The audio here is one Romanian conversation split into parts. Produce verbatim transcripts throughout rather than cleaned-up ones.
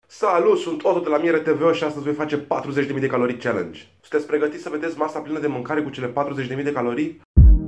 Salut, sunt Otto de la Miere T V și astăzi voi face patruzeci de mii de calorii challenge. Sunteți pregătiți să vedeți masa plină de mâncare cu cele patruzeci de mii de calorii?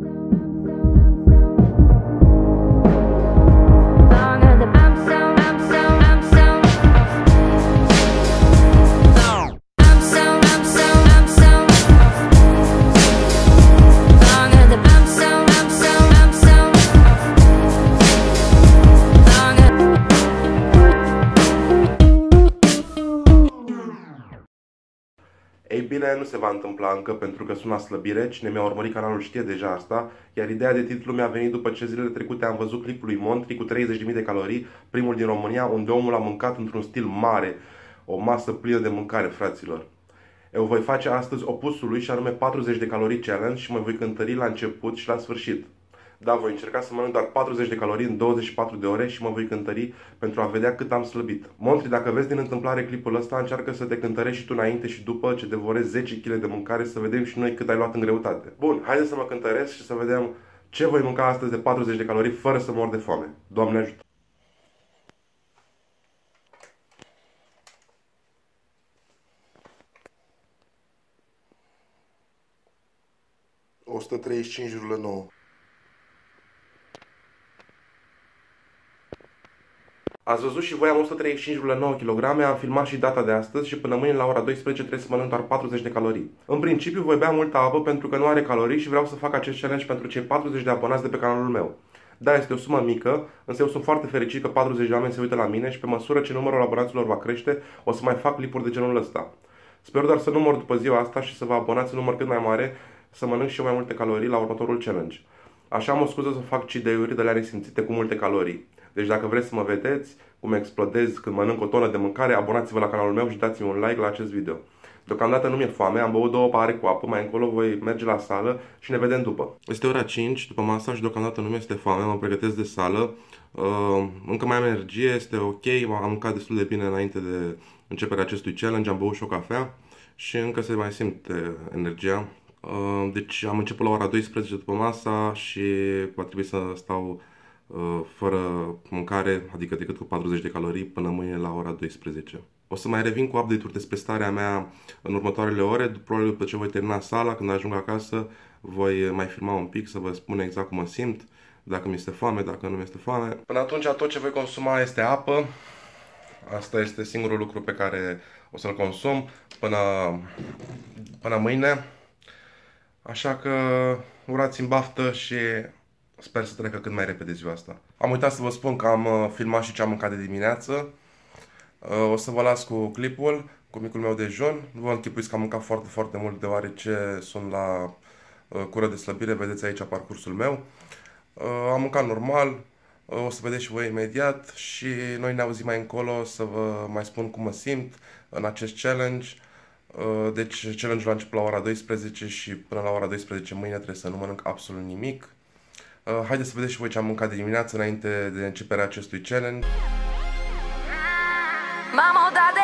Ei bine, nu se va întâmpla încă pentru că sunt la slăbire, cine mi-a urmărit canalul știe deja asta, iar ideea de titlu mi-a venit după ce zilele trecute am văzut clipul lui Montri cu treizeci de mii de calorii, primul din România, unde omul a mâncat într-un stil mare, o masă plină de mâncare, fraților. Eu voi face astăzi opusul lui și anume patruzeci de calorii challenge și mă voi cântări la început și la sfârșit. Da, voi încerca să mănânc doar patruzeci de calorii în douăzeci și patru de ore și mă voi cântări pentru a vedea cât am slăbit. Montri, dacă vezi din întâmplare clipul ăsta, încearcă să te cântărești și tu înainte și după ce devorezi zece kilograme de mâncare, să vedem și noi cât ai luat în greutate. Bun, haide să mă cântăresc și să vedem ce voi mânca astăzi de patruzeci de calorii fără să mor de foame. Doamne ajută! o sută treizeci și cinci virgulă nouă. Ați văzut și voi, am o sută treizeci și cinci virgulă nouă kilograme, am filmat și data de astăzi și până mâine la ora douăsprezece trebuie să mănânc doar patruzeci de calorii. În principiu voi bea multă apă pentru că nu are calorii și vreau să fac acest challenge pentru cei patruzeci de abonați de pe canalul meu. Da, este o sumă mică, însă eu sunt foarte fericit că patruzeci de oameni se uită la mine și pe măsură ce numărul abonaților va crește, o să mai fac clipuri de genul ăsta. Sper doar să nu mor după ziua asta și să vă abonați în număr cât mai mare, să mănânc și eu mai multe calorii la următorul challenge. Așa am o scuză să fac cheat day-uri de la nesimțite cu multe calorii. Deci dacă vreți să mă vedeți cum explodez când mănânc o tonă de mâncare, abonați-vă la canalul meu și dați-mi un like la acest video. Deocamdată nu mi-e foame, am băut două pahare cu apă, mai încolo voi merge la sală și ne vedem după. Este ora cinci după masa și deocamdată nu mi-este foame, mă pregătesc de sală. Uh, încă mai am energie, este ok, am mâncat destul de bine înainte de începerea acestui challenge, am băut și o cafea și încă se mai simte energia. Uh, deci am început la ora douăsprezece după masa și va trebui să stau uh, fără mâncare, adică decât cu patruzeci de calorii, până mâine la ora douăsprezece. O să mai revin cu update-uri despre starea mea în următoarele ore, probabil după ce voi termina sala, când ajung acasă, voi mai filma un pic să vă spun exact cum mă simt, dacă mi este foame, dacă nu mi este foame. Până atunci tot ce voi consuma este apă, asta este singurul lucru pe care o să-l consum până, până mâine. Așa că urați-mi baftă și sper să trecă cât mai repede ziua asta. Am uitat să vă spun că am filmat și ce am mâncat de dimineață. O să vă las cu clipul, cu micul meu dejun. Nu vă închipuiți că am mâncat foarte, foarte mult, deoarece sunt la cură de slăbire. Vedeți aici parcursul meu. Am mâncat normal, o să vedeți și voi imediat și noi ne auzim mai încolo să vă mai spun cum mă simt în acest challenge. Deci challenge-ul a început la ora douăsprezece și până la ora douăsprezece mâine trebuie să nu mănânc absolut nimic. Haideți să vedeți și voi ce am mâncat de dimineață înainte de începerea acestui challenge. Mamo dade,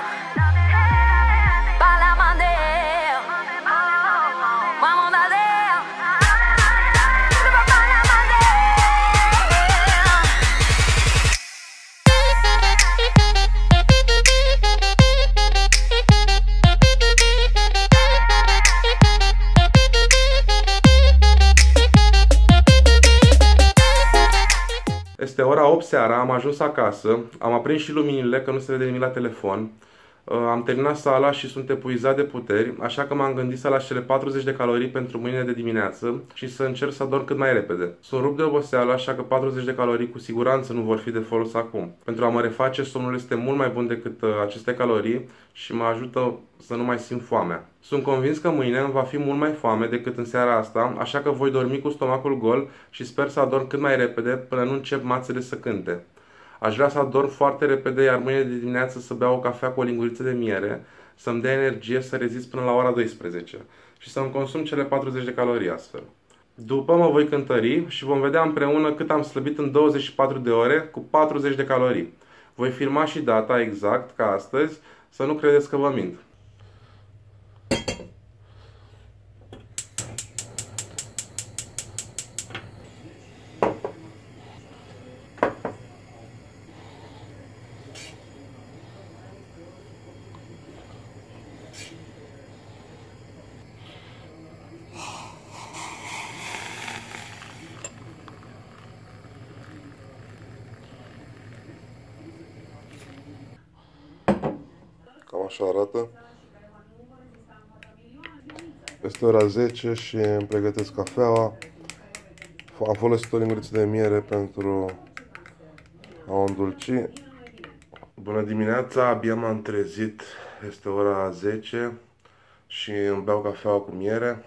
bala mande, mamo dade, bala mande. Este ora opt seara, am ajuns acasă, am aprins și luminile, că nu se vede nimic la telefon. Am terminat sala și sunt epuizat de puteri, așa că m-am gândit să las cele patruzeci de calorii pentru mâine de dimineață și să încerc să adorm cât mai repede. Sunt rupt de oboseală, așa că patruzeci de calorii cu siguranță nu vor fi de folos acum. Pentru a mă reface, somnul este mult mai bun decât aceste calorii și mă ajută să nu mai simt foamea. Sunt convins că mâine îmi va fi mult mai foame decât în seara asta, așa că voi dormi cu stomacul gol și sper să adorm cât mai repede până nu încep mațele să cânte. Aș vrea să adorm foarte repede, iar mâine de dimineață să beau o cafea cu o linguriță de miere, să-mi dea energie să rezist până la ora douăsprezece și să-mi consum cele patruzeci de calorii astfel. După mă voi cântări și vom vedea împreună cât am slăbit în douăzeci și patru de ore cu patruzeci de calorii. Voi filma și data exact, ca astăzi, să nu credeți că vă mint. așa arată. Este ora zece și îmi pregătesc cafeaua. Am folosit o linguriță de miere pentru a o îndulci. Bună dimineața, abia m-am trezit. Este ora zece și îmi beau cafeaua cu miere.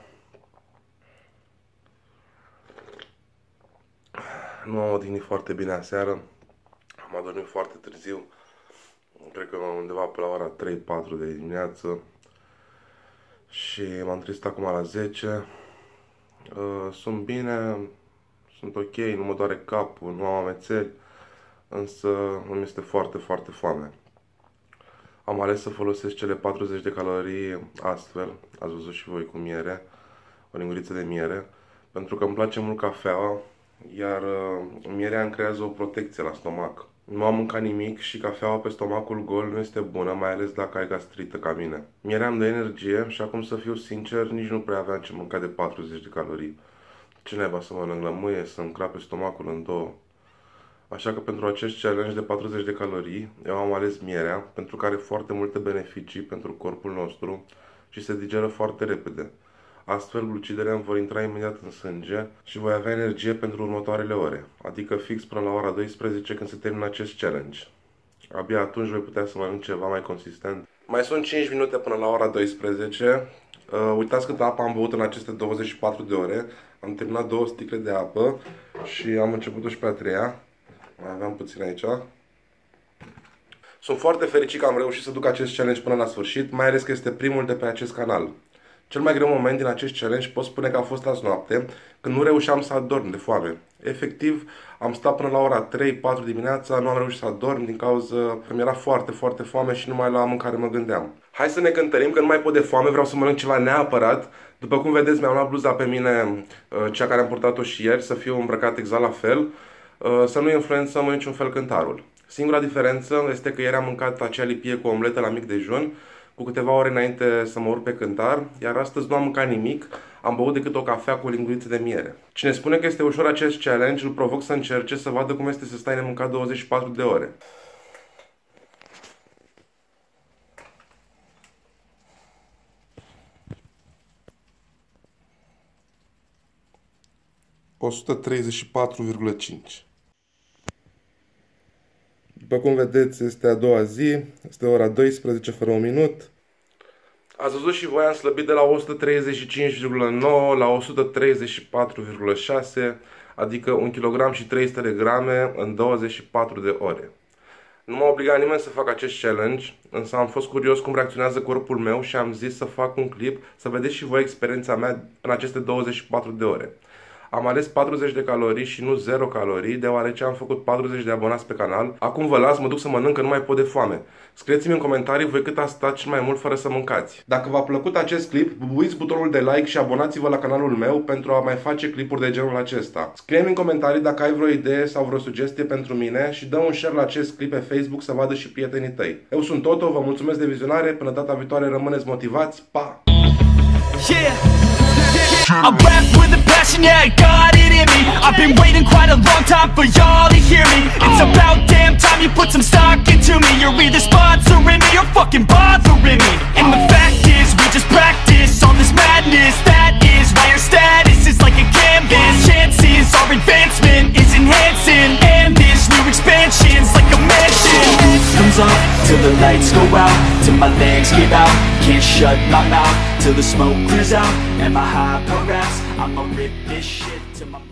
Nu am odihnit foarte bine aseară. Am adormit foarte târziu. Cred că undeva pe la ora trei patru de dimineață. Și m-am trezit acum la zece. Sunt bine, sunt ok, nu mă doare capul, nu am amețeli, însă îmi este foarte, foarte foame. Am ales să folosesc cele patruzeci de calorii astfel, ați văzut și voi cu miere, o linguriță de miere, pentru că îmi place mult cafeaua, iar mierea îmi creează o protecție la stomac. Nu am mâncat nimic și cafeaua pe stomacul gol nu este bună, mai ales dacă ai gastrită ca mine. Mierea îmi dă energie și acum, să fiu sincer, nici nu prea aveam ce mânca de patruzeci de calorii. Ce naiba să mănânc lămâie, să încrape stomacul în două. Așa că pentru acest challenge de patruzeci de calorii, eu am ales mierea, pentru că are foarte multe beneficii pentru corpul nostru și se digeră foarte repede. Astfel, glucidele îmi vor intra imediat în sânge și voi avea energie pentru următoarele ore, adică fix până la ora douăsprezece când se termină acest challenge. Abia atunci voi putea să mănânc ceva mai consistent. Mai sunt cinci minute până la ora douăsprezece. Uh, uitați câtă apă am băut în aceste douăzeci și patru de ore. Am terminat două sticle de apă și am început și pe a treia. Mai aveam puțin aici. Sunt foarte fericit că am reușit să duc acest challenge până la sfârșit, mai ales că este primul de pe acest canal. Cel mai greu moment din acest challenge pot spune că a fost azi noapte, când nu reușeam să adorm de foame. Efectiv, am stat până la ora trei patru dimineața, nu am reușit să adorm din cauza că mi-era foarte, foarte foame și numai la mâncare mă gândeam. Hai să ne cântărim, că nu mai pot de foame, vreau să mănânc ceva neapărat. După cum vedeți, mi-am luat bluza pe mine, cea care am purtat-o și ieri, să fiu îmbrăcat exact la fel, să nu influențăm în niciun fel cântarul. Singura diferență este că ieri am mâncat acea lipie cu omletă la mic dejun, cu câteva ore înainte să mă urc pe cântar, iar astăzi nu am mâncat nimic, am băut decât o cafea cu o linguriță de miere. Cine spune că este ușor acest challenge, îl provoc să încerce să vadă cum este să stai nemâncat douăzeci și patru de ore. o sută treizeci și patru virgulă cinci. După cum vedeți, este a doua zi, este ora douăsprezece fără un minut. Ați văzut și voi, am slăbit de la o sută treizeci și cinci virgulă nouă la o sută treizeci și patru virgulă șase, adică un kilogram și trei sute de grame în douăzeci și patru de ore. Nu m-a obligat nimeni să fac acest challenge, însă am fost curios cum reacționează corpul meu și am zis să fac un clip să vedeți și voi experiența mea în aceste douăzeci și patru de ore. Am ales patruzeci de calorii și nu zero calorii, deoarece am făcut patruzeci de abonați pe canal. Acum vă las, mă duc să mănânc, că nu mai pot de foame. Scrieți-mi în comentarii voi cât ați stat cel mai mult fără să mâncați. Dacă v-a plăcut acest clip, bubuiți butonul de like și abonați-vă la canalul meu pentru a mai face clipuri de genul acesta. Scrie-mi în comentarii dacă ai vreo idee sau vreo sugestie pentru mine și dă un share la acest clip pe Facebook să vadă și prietenii tăi. Eu sunt Toto, vă mulțumesc de vizionare, până data viitoare rămâneți motivați, pa! Yeah. I rap with a passion, yeah, I got it in me. I've been waiting quite a long time for y'all to hear me. It's about damn time you put some stock into me. You're either sponsoring me or fucking bothering me. And the fact is, we just practice all this madness. That is why your status is like a canvas. Chances our advancement is enhancing, and this new expansion's like a mansion. Comes up till the lights go out, till my legs give out. Can't shut my mouth till the smoke clears out. And my high progress, I'ma rip this shit till my